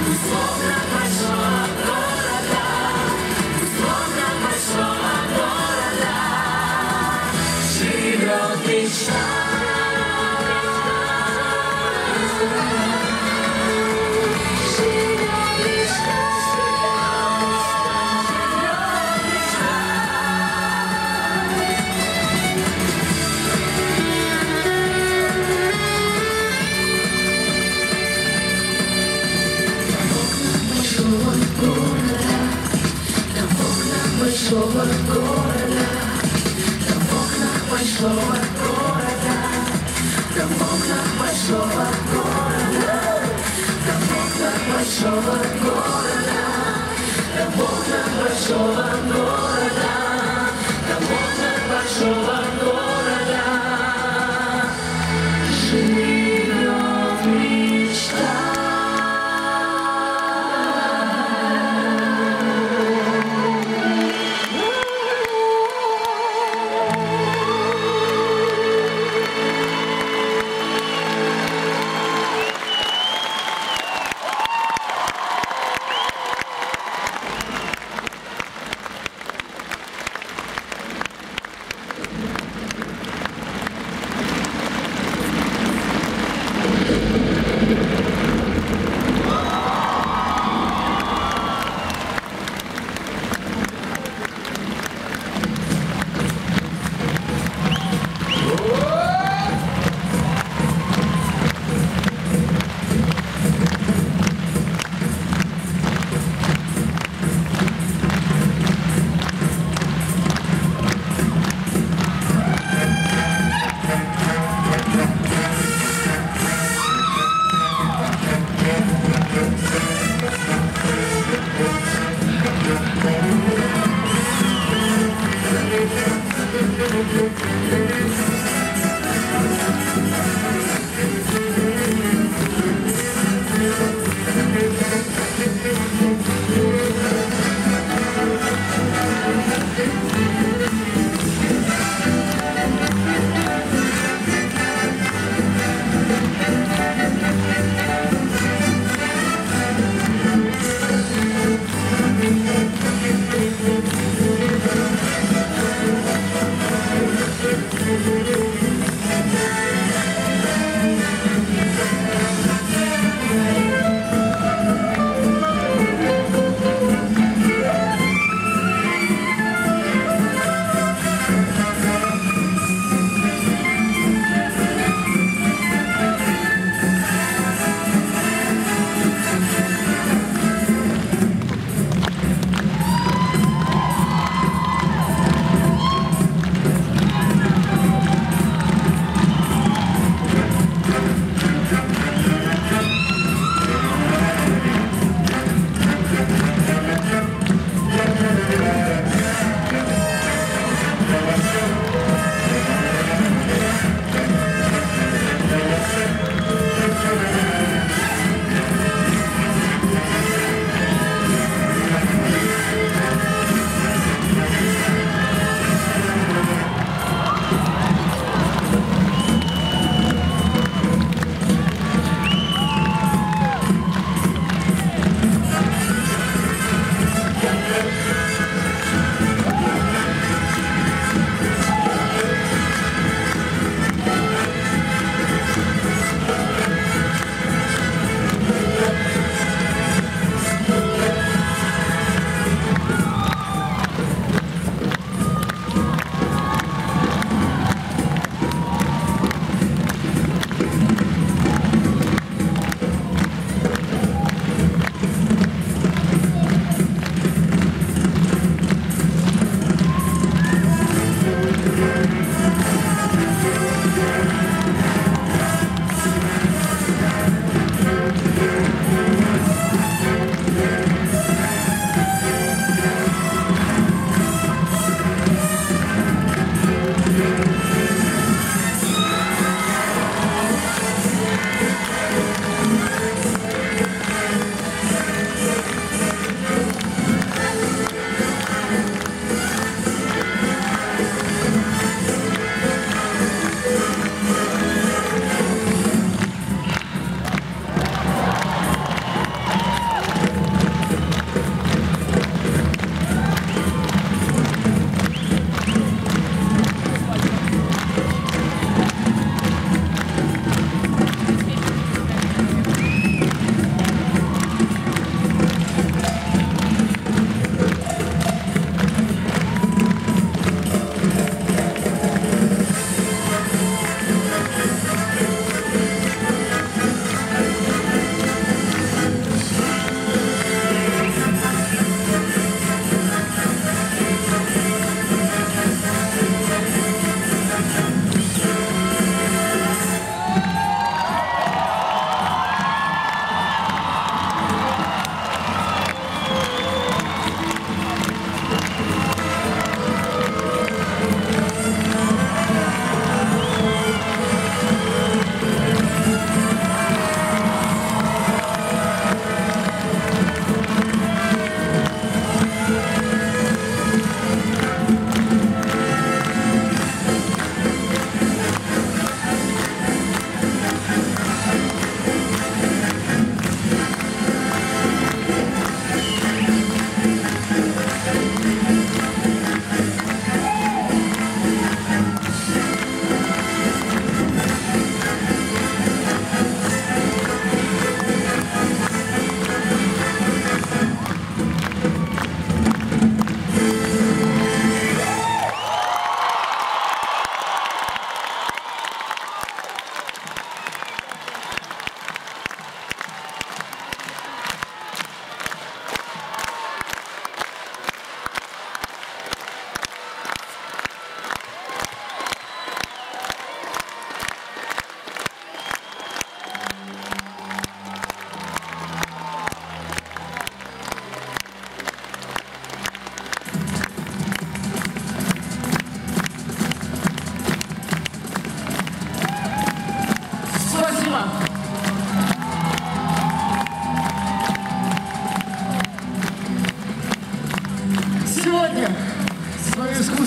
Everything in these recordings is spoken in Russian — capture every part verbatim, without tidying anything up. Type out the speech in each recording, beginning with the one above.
условно большого города, условно большого города живет мечта. Большого города, да в окнах большого города, да в окнах большого города, да в окнах большого города, да в окнах большого города, да в окнах большого города живет мечта.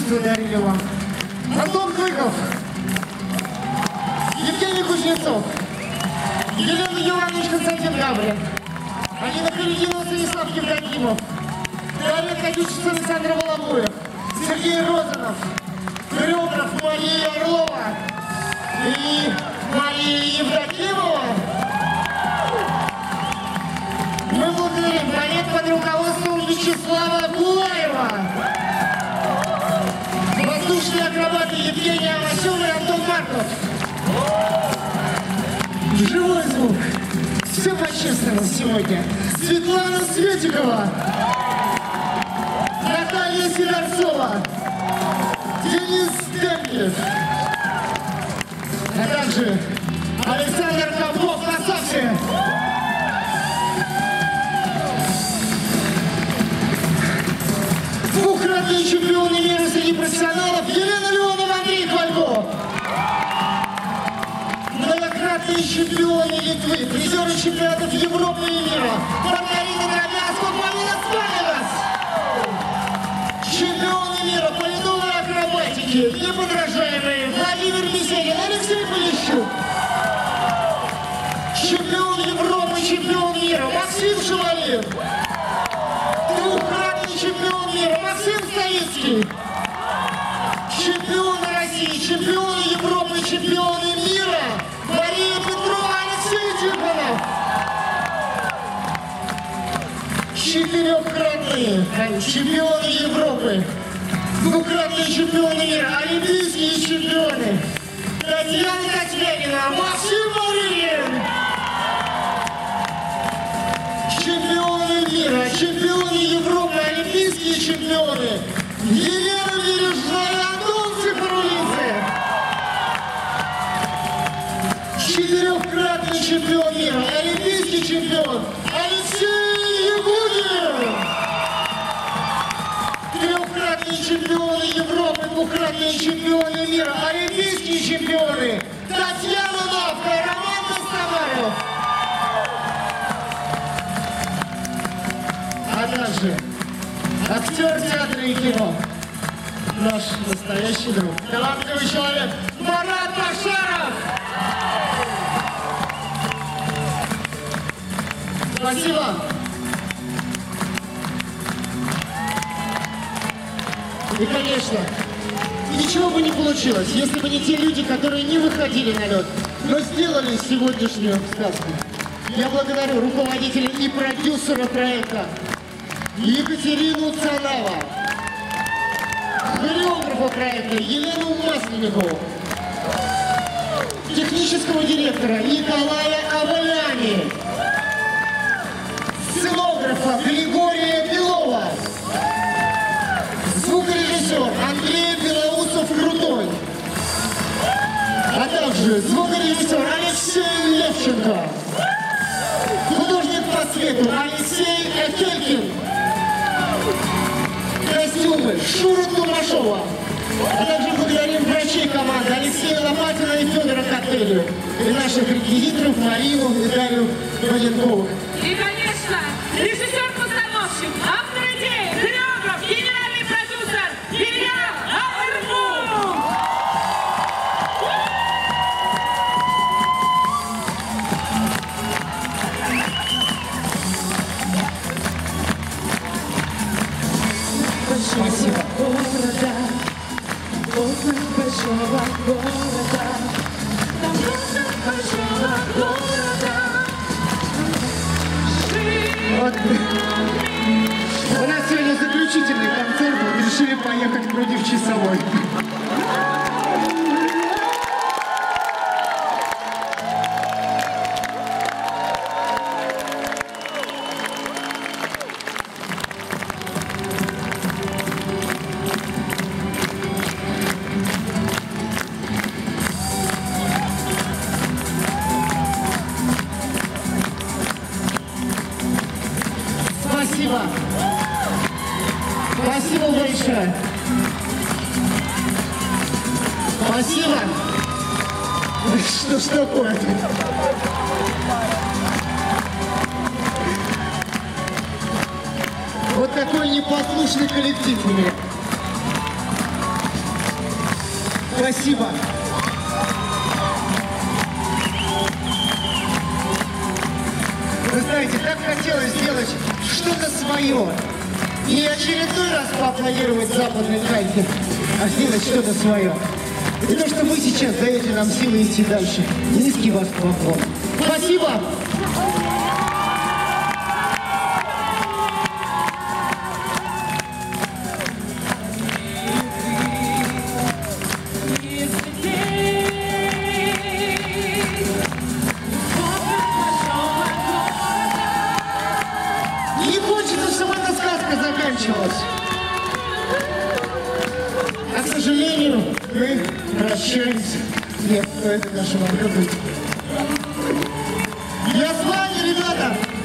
творчество дарили вам. Антон Клыков, Евгений Кузнецов, Елена Иванович, Константин Габрин, Алина Перединова, Станислав Евдокимов, Дарья Катючица, Александр Волобуев, Сергей Розанов, хореограф Мария Орлова и Мария Евдокимова. Мы благодарим балет под руководством Вячеслава Гулаева, воздушные акробаты Евгения Авасюк и Антон Марков. Живой звук. Все по-честному сегодня. Светлана Светикова, Наталья Сидорцова, Денис Демьев, а также Александр Ковков на саксе. Двукратные чемпионы мира среди профессионалов Елена Леонова, Андрей Хвалько. Многократные чемпионы Литвы, призеры чемпионатов Европы и мира Маргарита Дробязко, Марина Спанилас. Чемпионы мира по ледовой акробатике, неподражаемые Владимир Беседин, Алексей Полищук. Чемпион Европы, чемпион мира Максим Шевалев. Двукратный чемпион мира Максим Ставицкий. Чемпионы России, чемпионы Европы, чемпионы мира Мария Петрова, Алексей Тихонов. Четырехкратные чемпионы Европы, двукратные чемпионы мира, олимпийские чемпионы Татьяна Татьянина, Максим Маринин. Чемпионы мира, чемпионы Европы, олимпийские чемпионы Елена Бережная и Антон Цифрулидзе. Четырехкратный чемпион мира, олимпийский чемпион Алексей Ягудин. Трехкратные чемпионы Европы, двукратные чемпионы мира, олимпийские чемпионы Татьяна Навка и Роман Мостоваров. А также актер театра и кино, наш настоящий друг, талантливый человек Марат Башаров. Спасибо. И, конечно, ничего бы не получилось, если бы не те люди, которые не выходили на лед, но сделали сегодняшнюю сказку. Я благодарю руководителя и продюсера проекта Екатерину Цанава, хореографа проекта Елену Масленникову, технического директора Николая Аваляни, сценографа Григория Белова, звукорежиссер Андрей Белоусов-Крутой, а также звукорежиссер Алексей Левченко, художник по свету Алексей Экелькин, костюмы Шура Тумашова, а также благодарим врачей команды Алексея Лопатина и Федора Коттелю, и наших реквизиторов Марину и Дарью Валенковых. И, конечно, режиссер-постановщик, автор идеи, хореограф, генеральный продюсер Илья Алырмув. Спасибо. Вот. У нас сегодня заключительный концерт, вот решили поехать против часовой. Спасибо. Спасибо большое. Спасибо. Что ж такое? Вот такой непослушный коллектив у меня. Спасибо. Вы знаете, так хотелось сделать что-то свое. Не очередной раз поаплодировать западной кальке, а сделать что-то свое. И то, что вы сейчас даете нам силы идти дальше. Низкий ваш поклон. Спасибо! Не хочется, чтобы эта сказка заканчивалась. А, к сожалению, мы прощаемся. Нет, это наша морковь. Я с вами, ребята!